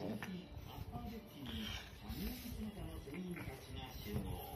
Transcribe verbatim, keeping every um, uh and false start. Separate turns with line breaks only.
この日、アッパーデッキにキャニオン姿の船員たちが集合。